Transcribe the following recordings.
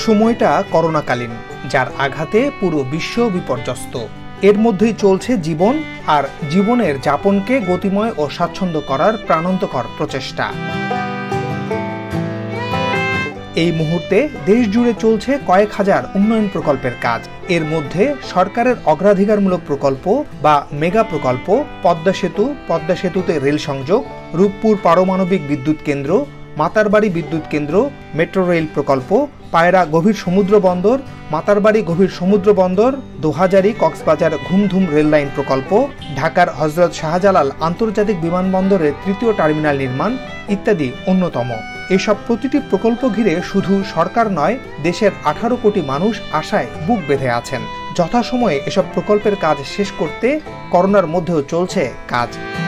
সময়টা করোনাকালীন, যার আঘাতে পুরো বিশ্ব বিপর্যস্ত। এর মধ্যেই চলছে জীবন আর জীবনের যাপনকে গতিময় ও স্বাচ্ছন্দ্য করার প্রাণান্তকর প্রচেষ্টা। এই মুহূর্তে দেশ জুড়ে চলছে কয়েক হাজার উন্নয়ন প্রকল্পের কাজ। এর মধ্যে সরকারের অগ্রাধিকারমূলক প্রকল্প বা মেগা প্রকল্প পদ্মা সেতু, পদ্মা সেতুতে রেল সংযোগ, রূপপুর পারমাণবিক বিদ্যুৎ কেন্দ্র, মাতারবাড়ি বিদ্যুৎ কেন্দ্র, মেট্রো রেল প্রকল্প, পায়রা গভীর সমুদ্র বন্দর, মাতারবাড়ি গভীর সমুদ্র বন্দর, দোহাজারী কক্সবাজার ঘুমধুম রেল লাইন প্রকল্প, ঢাকার হজরত শাহজালাল আন্তর্জাতিক বিমানবন্দরের তৃতীয় টার্মিনাল নির্মাণ ইত্যাদি অন্যতম। এসব প্রতিটি প্রকল্প ঘিরে শুধু সরকার নয়, দেশের 18 কোটি মানুষ আশায় বুক বেঁধে আছেন যথাসময়ে এসব প্রকল্পের কাজ শেষ করতে। করোনার মধ্যেও চলছে কাজ।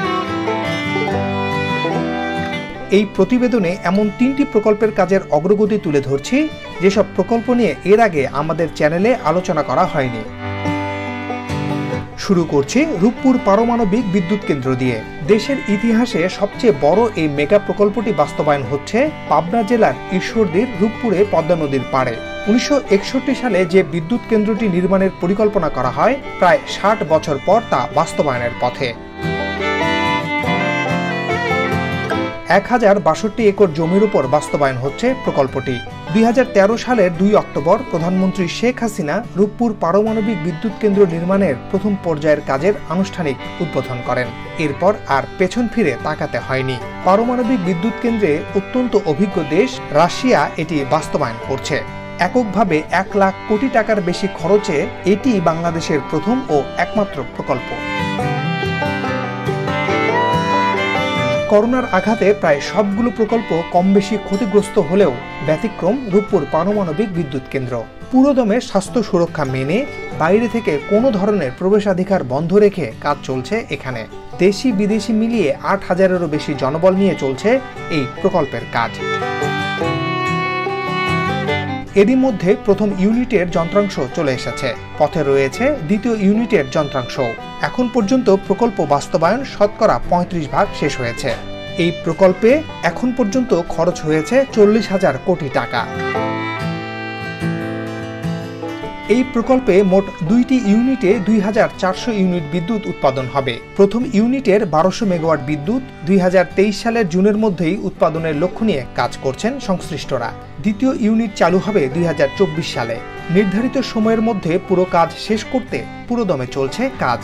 এই প্রতিবেদনে এমন 3টি প্রকল্পের কাজের অগ্রগতি তুলে ধরছি, যেসব প্রকল্প নিয়ে এর আগে আমাদের চ্যানেলে আলোচনা করা হয়নি। শুরু করছি রূপপুর পারমাণবিক বিদ্যুৎ কেন্দ্র দিয়ে। দেশের ইতিহাসে সবচেয়ে বড় এই মেগা প্রকল্পটি বাস্তবায়ন হচ্ছে পাবনা জেলার ঈশ্বরদীর রূপপুরে পদ্মা নদীর পাড়ে। 1961 সালে যে বিদ্যুৎ কেন্দ্রটি নির্মাণের পরিকল্পনা করা হয়, প্রায় 60 বছর পর তা বাস্তবায়নের পথে। 1062 একর জমির উপর বাস্তবায়ন হচ্ছে প্রকল্পটি। 2013 সালের 2 অক্টোবর প্রধানমন্ত্রী শেখ হাসিনা রূপপুর পারমাণবিক বিদ্যুৎ কেন্দ্র নির্মাণের প্রথম পর্যায়ের কাজের আনুষ্ঠানিক উদ্বোধন করেন। এরপর আর পেছন ফিরে তাকাতে হয়নি। পারমাণবিক বিদ্যুৎ কেন্দ্রে অত্যন্ত অভিজ্ঞ দেশ রাশিয়া এটি বাস্তবায়ন করছে। এককভাবে 1 লাখ কোটি টাকার বেশি খরচে এটি বাংলাদেশের প্রথম ও একমাত্র প্রকল্প। করোনার আঘাতে প্রায় সবগুলো প্রকল্প কম বেশি ক্ষতিগ্রস্ত হলেও ব্যতিক্রম রূপপুর পারমাণবিক বিদ্যুৎ কেন্দ্র। পুরোদমে স্বাস্থ্য সুরক্ষা মেনে বাইরে থেকে কোনো ধরনের প্রবেশাধিকার বন্ধ রেখে কাজ চলছে এখানে। দেশি বিদেশি মিলিয়ে 8000-এরও বেশি জনবল নিয়ে চলছে এই প্রকল্পের কাজ। এরই মধ্যে প্রথম ইউনিটের যন্ত্রাংশ চলে এসেছে, পথে রয়েছে দ্বিতীয় ইউনিটের যন্ত্রাংশ। এখন পর্যন্ত প্রকল্প বাস্তবায়ন শতকরা 35% শেষ হয়েছে। এই প্রকল্পে এখন পর্যন্ত খরচ হয়েছে 40,000 কোটি টাকা। এই প্রকল্পে মোট 2টি ইউনিটে 2400 ইউনিট বিদ্যুৎ উৎপাদন হবে। প্রথম ইউনিটের 1200 মেগাওয়াট বিদ্যুৎ 2023 সালের জুনের মধ্যেই উৎপাদনের লক্ষ্য নিয়ে কাজ করছেন সংশ্লিষ্টরা। দ্বিতীয় ইউনিট চালু হবে 2024 সালে। নির্ধারিত সময়ের মধ্যে পুরো কাজ শেষ করতে পুরোদমে চলছে কাজ।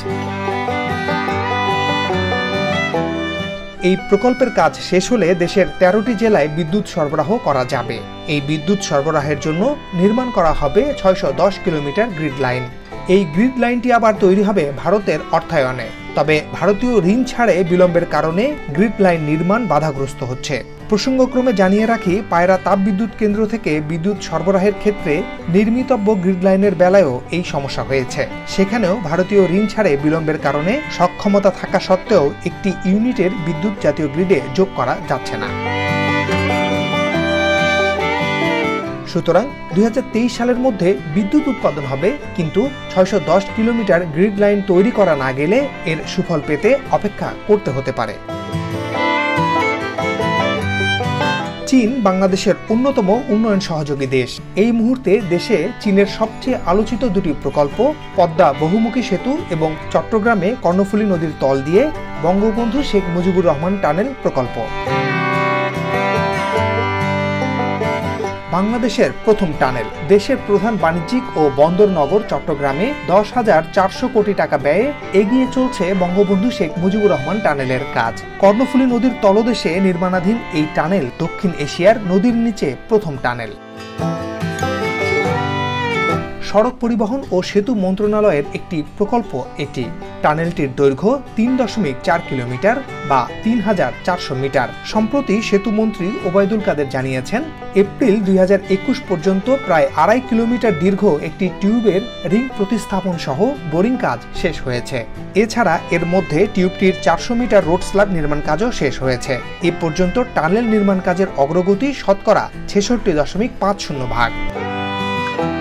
এই প্রকল্পের কাজ শেষ হলে দেশের 13টি জেলায় বিদ্যুৎ সরবরাহ করা যাবে। এই বিদ্যুৎ সরবরাহের জন্য নির্মাণ করা হবে 610 কিলোমিটার গ্রিড লাইন। এই গ্রিড লাইনটি আবার তৈরি হবে ভারতের অর্থায়নে। তবে ভারতীয় ঋণ ছাড়ে বিলম্বের কারণে গ্রিড লাইন নির্মাণ বাধাগ্রস্ত হচ্ছে। প্রসঙ্গক্রমে জানিয়ে রাখি, পায়রা তাপবিদ্যুৎ কেন্দ্র থেকে বিদ্যুৎ সরবরাহের ক্ষেত্রে নির্মিতব্য গ্রিড লাইনের বেলায়ও এই সমস্যা হয়েছে। সেখানেও ভারতীয় ঋণ ছাড়ে বিলম্বের কারণে সক্ষমতা থাকা সত্ত্বেও একটি ইউনিটের বিদ্যুৎ জাতীয় গ্রিডে যোগ করা যাচ্ছে না। সুতরাং 2023 সালের মধ্যে বিদ্যুৎ উৎপাদন হবে, কিন্তু 610 কিলোমিটার গ্রিড লাইন তৈরি করা না গেলে এর সুফল পেতে অপেক্ষা করতে হতে পারে। চীন বাংলাদেশের অন্যতম উন্নয়ন সহযোগী দেশ। এই মুহূর্তে দেশে চীনের সবচেয়ে আলোচিত 2টি প্রকল্প পদ্মা বহুমুখী সেতু এবং চট্টগ্রামে কর্ণফুলী নদীর তল দিয়ে বঙ্গবন্ধু শেখ মুজিবুর রহমান টানেল প্রকল্প। বাংলাদেশের প্রথম টানেল। দেশের প্রধান বাণিজ্যিক ও বন্দর নগর চট্টগ্রামে 10,400 কোটি টাকা ব্যয়ে এগিয়ে চলছে বঙ্গবন্ধু শেখ মুজিবুর রহমান টানেলের কাজ। কর্ণফুলী নদীর তলদেশে নির্মাণাধীন এই টানেল দক্ষিণ এশিয়ার নদীর নিচে প্রথম টানেল। সড়ক পরিবহন ও সেতু মন্ত্রণালয়ের একটি প্রকল্প এটি। টানেলটির দৈর্ঘ্য 3.4 কিলোমিটার বা 3400 মিটার। সম্প্রতি সেতুমন্ত্রী ওবায়দুল কাদের জানিয়েছেন, এপ্রিল 2021 পর্যন্ত প্রায় 2.5 কিলোমিটার দীর্ঘ একটি টিউবের রিং প্রতিস্থাপন সহ বোরিং কাজ শেষ হয়েছে। এছাড়া এর মধ্যে টিউবটির 400 মিটার রোড স্ল্যাব নির্মাণ কাজও শেষ হয়েছে। এ পর্যন্ত টানেল নির্মাণ কাজের অগ্রগতি শতকরা 66.50%।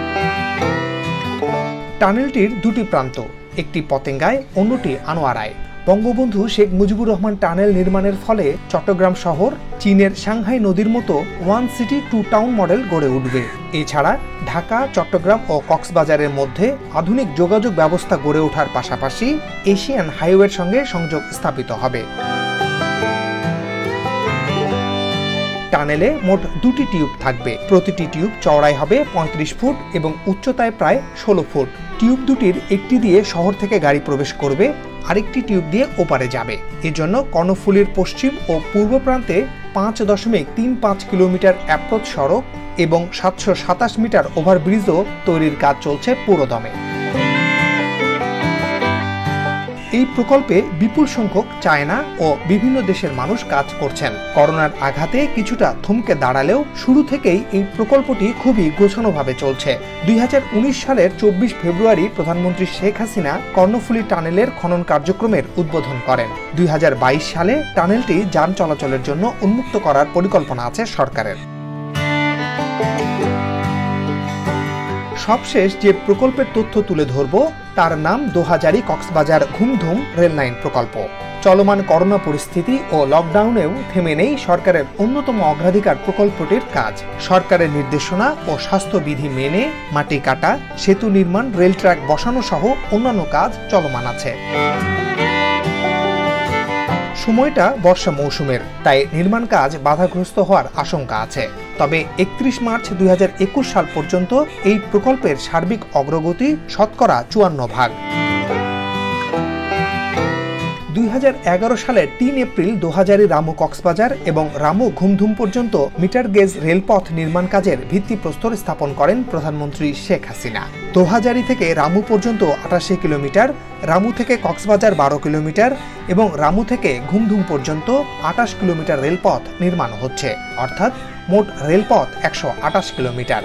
টানেলটির 2টি প্রান্ত, একটি পতেঙ্গায়, অন্যটি আনোয়ারায়। বঙ্গবন্ধু শেখ মুজিবুর রহমান টানেল নির্মাণের ফলে চট্টগ্রাম শহর চীনের সাংহাই নদীর মতো one city two town model গড়ে উঠবে। এছাড়া ঢাকা, চট্টগ্রাম ও কক্সবাজারের মধ্যে আধুনিক যোগাযোগ ব্যবস্থা গড়ে ওঠার পাশাপাশি এশিয়ান হাইওয়ের সঙ্গে সংযোগ স্থাপিত হবে। টানেলে মোট 2টি টিউব থাকবে। প্রতিটি টিউব চওড়ায় হবে 35 ফুট এবং উচ্চতায় প্রায় 16 ফুট। টিউব দুটির একটি দিয়ে শহর থেকে গাড়ি প্রবেশ করবে, আরেকটি টিউব দিয়ে ওপারে যাবে। এজন্য কর্ণফুলীর পশ্চিম ও পূর্ব প্রান্তে 5.35 কিলোমিটার অ্যাপ্রোচ সড়ক এবং 727 মিটার ওভারব্রিজও তৈরির কাজ চলছে পুরোদমে। এই প্রকল্পে বিপুল সংখ্যক চায়না ও বিভিন্ন দেশের মানুষ কাজ করছেন। করোনার আঘাতে কিছুটা থমকে দাঁড়ালেও শুরু থেকেই এই প্রকল্পটি খুবই গোছানোভাবে চলছে। 2019 সালের 24 ফেব্রুয়ারি প্রধানমন্ত্রী শেখ হাসিনা কর্ণফুলী টানেলের খনন কার্যক্রমের উদ্বোধন করেন। 2022 সালে টানেলটি যান চলাচলের জন্য উন্মুক্ত করার পরিকল্পনা আছে সরকারের। সবশেষ যে প্রকল্পের তথ্য তুলে ধরব তার নাম দোহাজারী কক্সবাজার ঘুমধুম রেললাইন প্রকল্প। চলমান করোনা পরিস্থিতি ও লকডাউনেও থেমে নেই সরকারের অন্যতম অগ্রাধিকার প্রকল্পটির কাজ। সরকারের নির্দেশনা ও স্বাস্থ্যবিধি মেনে মাটি কাটা, সেতু নির্মাণ, রেল ট্র্যাক বসানো সহ অন্যান্য কাজ চলমান আছে। সময়টা বর্ষা মৌসুমের, তাই নির্মাণ কাজ বাধাগ্রস্ত হওয়ার আশঙ্কা আছে। তবে 31 মার্চ 2021 সাল পর্যন্ত এই প্রকল্পের সার্বিক অগ্রগতি শতকরা 54%। 2011 সালের 3 এপ্রিল দোহাজারী রামু কক্সবাজার এবং রামু ঘুমধুম পর্যন্ত মিটার গেজ রেলপথ নির্মাণ কাজের ভিত্তিপ্রস্তর স্থাপন করেন প্রধানমন্ত্রী শেখ হাসিনা। দোহাজারী থেকে রামু পর্যন্ত 88 কিলোমিটার, রামু থেকে কক্সবাজার 12 কিলোমিটার এবং রামু থেকে ঘুমধুম পর্যন্ত 28 কিলোমিটার রেলপথ নির্মাণ হচ্ছে, অর্থাৎ মোট রেলপথ 128 কিলোমিটার।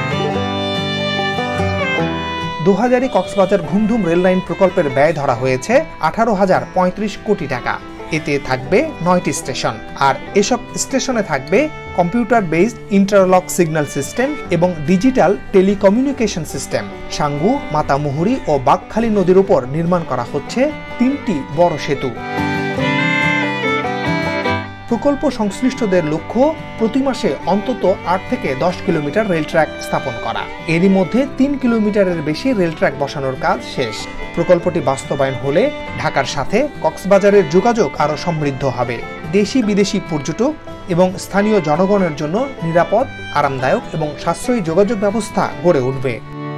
দোহাজারী কক্সবাজার ঘুমধুম রেললাইন প্রকল্পের ব্যয় ধরা হয়েছে 18,035 কোটি টাকা। এতে থাকবে 9টি স্টেশন, আর এসব স্টেশনে থাকবে computer based interlock signal system এবং digital telecommunication system. Sangu, Matamuhuri ও বাঁকখালী নদীর উপর নির্মাণ করা হচ্ছে 3টি বড় সেতু। প্রকল্প সংশ্লিষ্টদের লক্ষ্য প্রতি মাসে অন্তত 8 থেকে 10 কিলোমিটার রেল ট্র্যাক স্থাপন করা। এরই মধ্যে 3 কিলোমিটারের বেশি রেল ট্র্যাক বসানোর কাজ শেষ। প্রকল্পটি বাস্তবায়ন হলে ঢাকার সাথে কক্সবাজারের যোগাযোগ আরও সমৃদ্ধ হবে। দেশি বিদেশি পর্যটক এবং স্থানীয় জনগণের জন্য নিরাপদ, আরামদায়ক এবং সাশ্রয়ী যোগাযোগ ব্যবস্থা গড়ে উঠবে।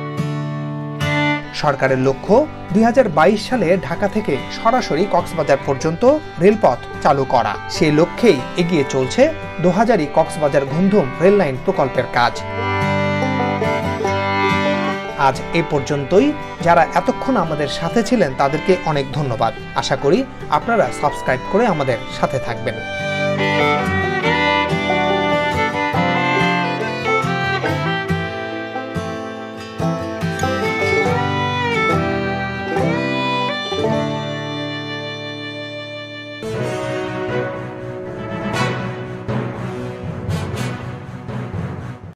সরকারের লক্ষ্য 2022 সালে ঢাকা থেকে সরাসরি কক্সবাজার পর্যন্ত রেলপথ চালু করা। সেই লক্ষ্যেই এগিয়ে চলছে দোহাজারী কক্সবাজার ঘুমধুম রেললাইন প্রকল্পের কাজ। আজ এ পর্যন্তই। যারা এতক্ষণ আমাদের সাথে ছিলেন তাদেরকে অনেক ধন্যবাদ। আশা করি আপনারা সাবস্ক্রাইব করে আমাদের সাথে থাকবেন।